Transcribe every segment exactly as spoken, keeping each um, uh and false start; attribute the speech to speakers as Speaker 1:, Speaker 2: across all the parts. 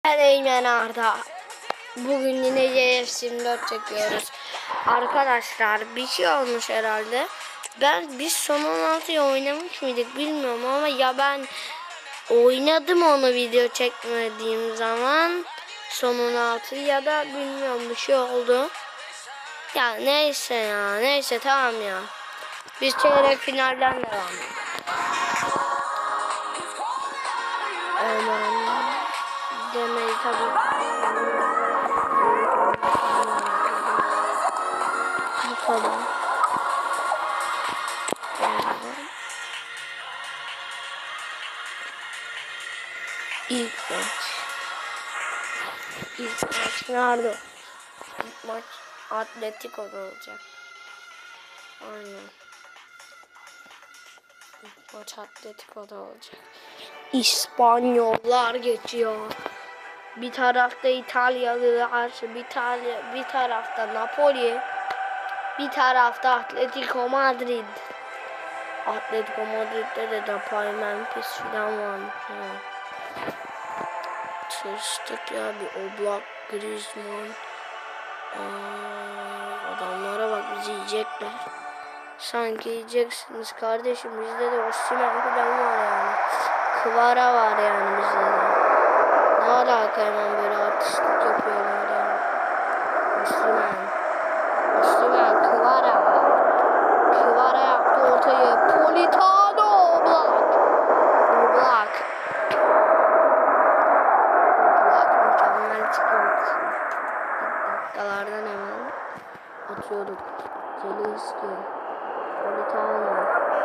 Speaker 1: Ben Eymen Arda. Bugün yine Y F C yirmi dört çekiyoruz. Arkadaşlar bir şey olmuş herhalde. Ben biz son on altıya oynamış mıydık bilmiyorum ama ya ben oynadım onu video çekmediğim zaman son on altı ya da bilmiyorum bir şey oldu. Ya neyse ya neyse tamam ya. Biz çeyrek finalden devam. Aman demeyi tabii. Bu kadar. İlk maç. İlk maç nerede? İlk maç Atletico'da olacak. Aynen. İlk maç Atletico'da olacak. İspanyollar geçiyor. Bir tarafta İtalyalılar, bir, tane, bir tarafta Napoli, bir tarafta Atletico Madrid. Atletico Madrid'de de Depay, Memphis falan varmış. Ya. Tırstı ya bir Oblak, Griezmann. Aa, adamlara bak bizi yiyecekler. Sanki yiyeceksiniz kardeşim. Bizde de Osimhen falan var yani. Kvara var yani bizde de. Ne alaka hemen böyle artistlik yapıyorlar ya. Osimhen. Osimhen Kvara. Kvara yaptı ortayı. Politano Oblak. Oblak. Oblak mükemmel çıkıyor. Dakikalardan hemen atıyorduk. Zelinski. Politano.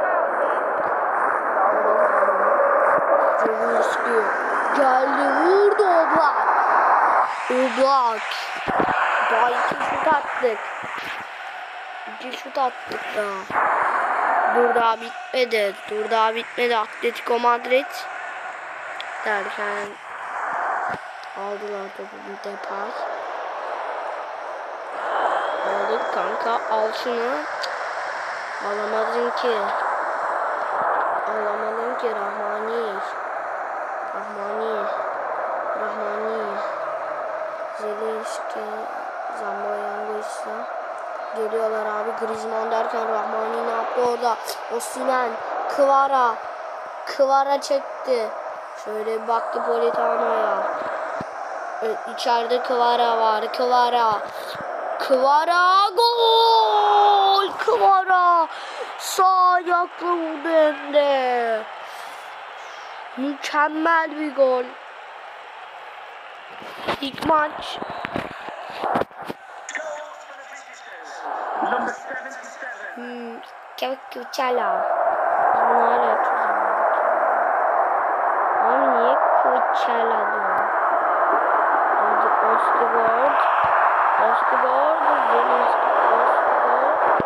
Speaker 1: Zelinski. Geldi vurdu Oblak. Oblak. Daha iki şut attık. İki şut attık daha. Dur daha bitmedi. Dur daha bitmedi. Atletico Madrid derken aldılar topu bir Depay. Aldık kanka. Al şunu. Alamadın ki. Alamadın ki Rahmani. Rahmani. Rahmani. Zelinski. Zamboyangoysa. Geliyorlar abi. Griezmann derken Rahmani ne yaptı orada? Osimhen. Kvara. Kvara çekti. Şöyle bir baktı Politano'ya. Evet, içeride Kvara var. Kvara. Kvara gol. Kvara. Sağ ayakla vurdu hem de. Mükemmel bir gol. İlk maç. Hmm, Kucala. Bunlar yapıyorlar. Ama niye Kucala diyor? Ostigord. Ostigord. Zelinski. Ostigord.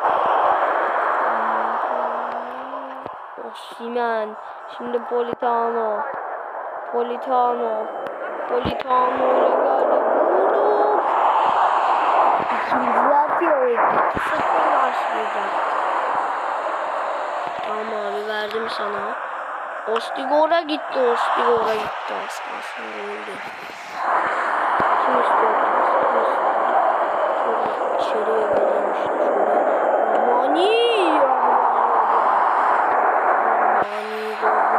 Speaker 1: Osimhen. Şimdi Politano. Politano. Politano ile geldi. Vurduk. İkinci atıyor. İki sıfır başlayacak. Tamam abi verdim sana. Ostigord'a gitti. Ostigord'a gitti. Aslında öldü. Kim istiyor? Kim istiyor? Şöyle içeriye vereyim işte. Şöyle. Rahmani. Rahmani.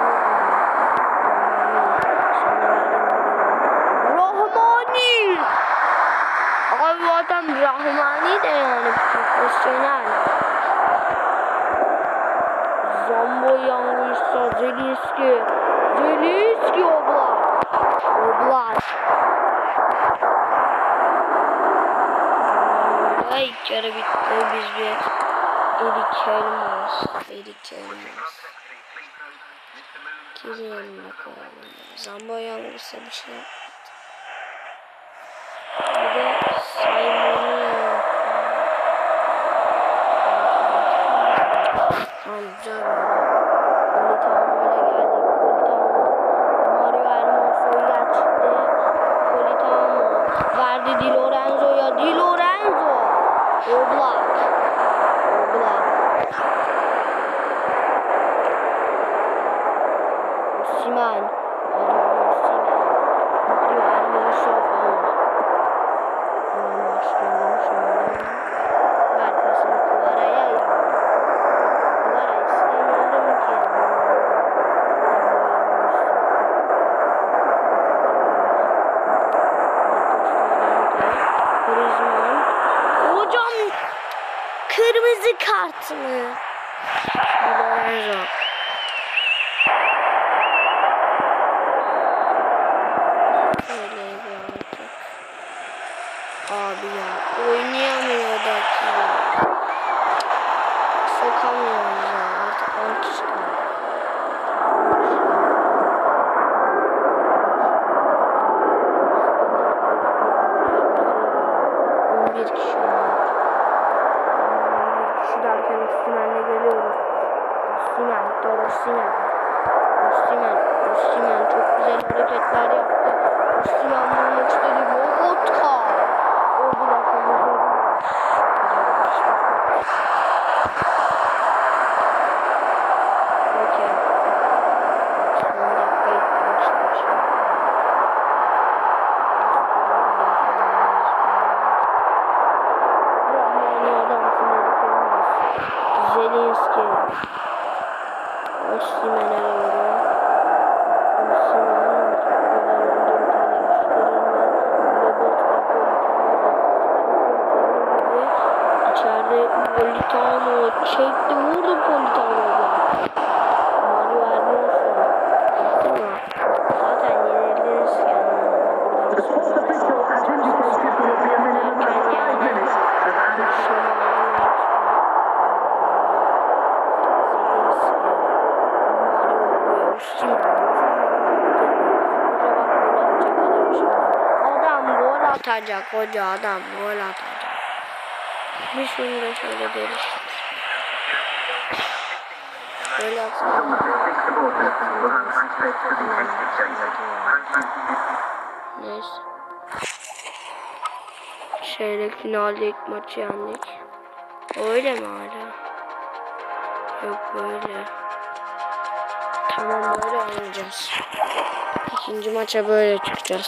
Speaker 1: Rahmani. Abi bu adam Rahmani de yani profesyonel. Zamboyangoysa Zelinski. Zelinski Oblak. Oblak. Ay kere bitti biz bir Erik Elmas. Erik Elmas. Kimin yanına koyalım? Zamboyangoysa bir şey yapmadı. Bir de Simon'u. Tamam güzel böyle. Politano ile geldi. Politano. Mario Hermoso'ya çıktı. Politano. Verdi Di Lorenzo'ya. Di Lorenzo. Oblak. Oblak. Osimhen. Mario Osimhen. Mario Hermoso. Kırmızı kart mı? Lorenzo. Abi ya oynayamıyor da ki. Sokamıyoruz ya artık on kişi kaldı. on bir kişi var. on bir kişi derken Osimhen'le geliyoruz. Osimhen, Osimhen. Osimhen, Osimhen çok güzel hareketler yaptı. Osimhen vurmak istedi. Lobotka. O bırakımızı okey. on dakika ilk maç başladı. Rahmani adamsın dedik olmaz. Zelinski. Osimhen'e doğru. Osimhen. İçeride Politano çekti, vurdu Politano'ya. Mario Hermoso. Zaten yenildiniz yani. Adam gol atacak, hoca adam gol atacak. Bir şunu da şöyle deriz. Böyle yapsam. Neyse. Çeyrek finalde ilk maçı yendik. Öyle mi hala? Yok böyle. Tamam böyle oynayacağız. İkinci maça böyle çıkacağız.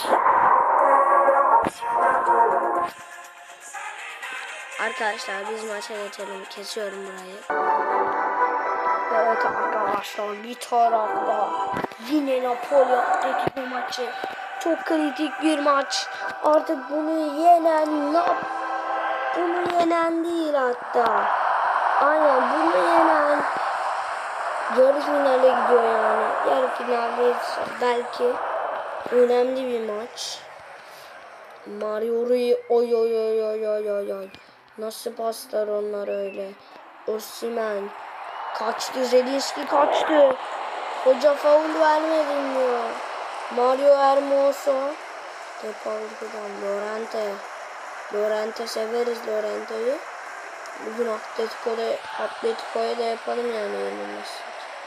Speaker 1: Arkadaşlar biz maça geçelim. Kesiyorum burayı. Evet arkadaşlar bir tarafta yine Napoli Atletico maçı. Çok kritik bir maç. Artık bunu yenen Nap bunu yenen değil hatta. Aynen bunu yenen yarı finale gidiyor yani. Yarı finaldeyiz belki. Önemli bir maç. Mario Rui oy oy oy oy oy oy oy. Nasıl paslar onlar öyle. Osimhen kaçtı, Zelinski kaçtı. Hoca faul vermedin diyor. Mario Hermoso. Depavurdan Lorente. Lorente severiz Lorente'yi. Bugün Atletico'da Atletico'ya da yapalım yani yenilmesi.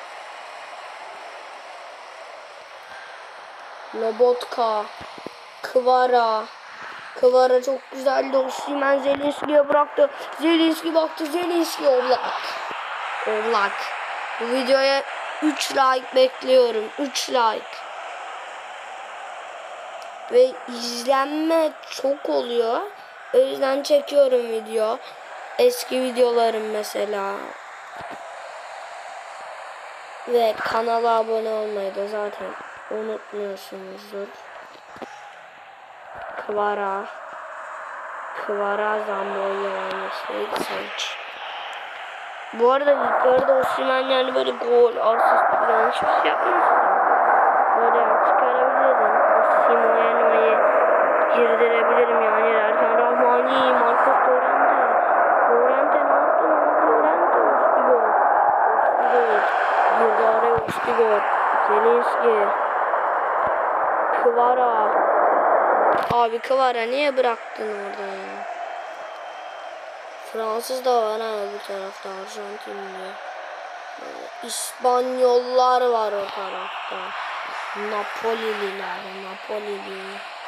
Speaker 1: Lobotka. Kvara. Kvara çok güzeldi. Osimhen Zelinski'ye bıraktı. Zelinski baktı. Zelinski Oblak. Oblak. Bu videoya üç like bekliyorum. üç like. Ve izlenme çok oluyor. O yüzden çekiyorum video. Eski videolarım mesela. Ve kanala abone olmayı da zaten unutmuyorsunuzdur. Kvara. Kvara Zambo'ya oynasaydı Savic. Bu arada ilk yarıda Osimhen yani böyle gol, asist falan hiçbir şey yapmazsın. Böyle yani çıkarabilirim. Osimhen'i girdirebilirim yani. Erken Rahmani, Marcos Llorente. Llorente ne yaptı? Ne yaptı? Llorente Ostigor. Ostigor. Girdi araya Ostigor. Zelinski. Kvara. Abi Kvara niye bıraktın orada ya? Fransız da var ha bu tarafta, Arjantinli. İspanyollar var o tarafta. Napolililer, Napolili.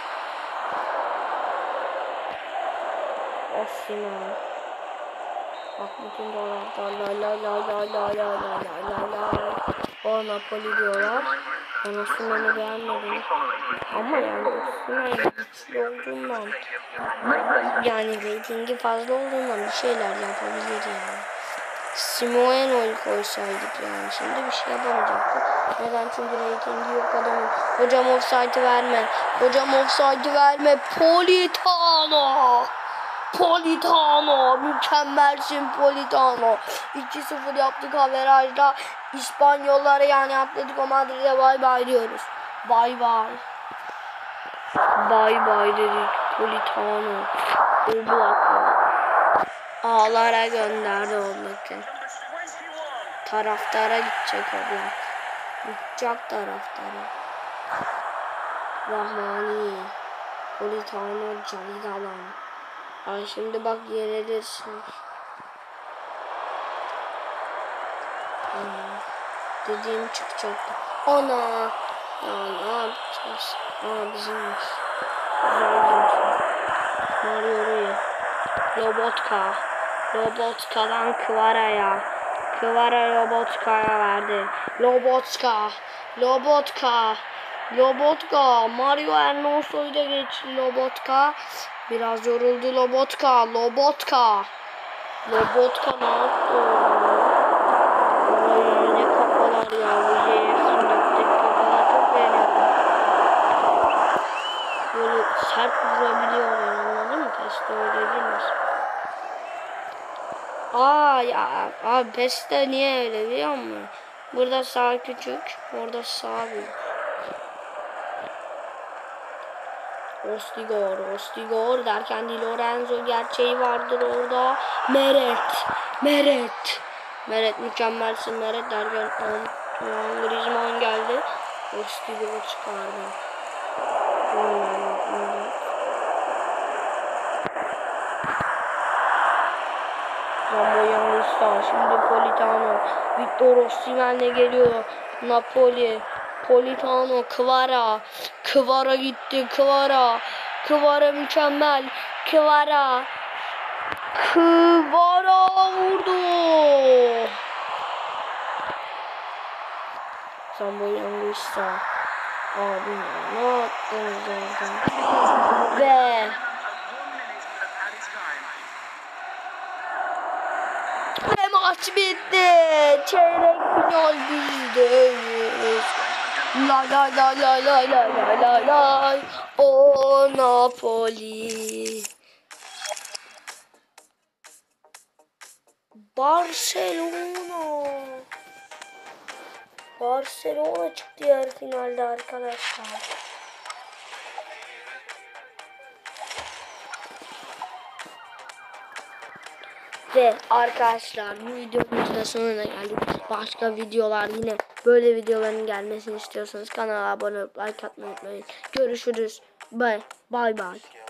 Speaker 1: Osimhen. Bak bütün taraftarlar la la la la la la la la la. O Napoli diyorlar. Ben Osimhen'i beğenmedim. Ama yani Osimhen güçlü olduğundan, yani reytingi fazla olduğundan bir şeyler yapabilir yani. Simeone'yi koysaydık yani şimdi bir şey yapamayacaktık. Neden? Çünkü reytingi yok adamın. Hocam offside'ı verme. Hocam offside'ı verme. Politano. Politano, mükemmelsin Politano. iki sıfır yaptık averajda. İspanyollara yani Atletico Madrid'e bay bay diyoruz. Bay bay. Bay bay dedik Politano. Oblak'a. Ağlara gönderdi Oblak'ı. Taraftara gidecek Oblak. Gidecek taraftara. Rahmani. Politano Canidalan. Ay şimdi bak yenilirsin. Hmm. Dediğim çıkacaktı. Ana. Ya ne yapacağız? Aa bizimmiş. Mario Rui. Lobotka. Lobotka'dan Kvara'ya. Kvara Lobotka'ya verdi. Lobotka. Lobotka. Lobotka. Mario Hermoso'yu da geçti Lobotka. Biraz yoruldu Lobotka. Lobotka. Lobotka ne yaptı? Ay ne kafalar ya. Bu J F'in kafalar çok beğeniyorum. Böyle sert vurabiliyorlar, anladın mı? Peste öyle değil mi? Aa ya abi Peste niye öyle biliyor musun? Burada sağ küçük, orada sağ büyük. Ostigor, Ostigor derken Di Lorenzo gerçeği vardır orada. Meret, Meret. Meret mükemmelsin Meret derken Antoine Griezmann geldi. Ostigor çıkardı. Zamboyanista, şimdi Politano, Victor Osimhen'le geliyor. Napoli, Politano, Kvara, Kvara gitti, Kvara, Kvara mükemmel, Kvara, Kvara vurdu. Zamboyanista, abi ne yaptınız orada? Ve Ve maç bitti. Çeyrek final bizdeyiz. La la la la la la la la la. O Napoli. Barcelona. Barcelona çıktı yarı finalde arkadaşlar. Ve arkadaşlar bu videomuzun da sonuna geldik. Başka videolar yine böyle videoların gelmesini istiyorsanız kanala abone olup like atmayı unutmayın. Görüşürüz. Bye bye. Bye.